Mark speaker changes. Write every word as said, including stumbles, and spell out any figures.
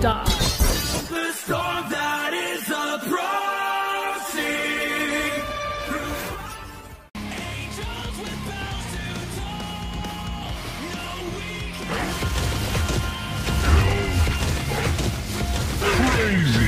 Speaker 1: die.
Speaker 2: The storm that is approaching. Angels with bells to toll. No, we can't.
Speaker 3: Crazy.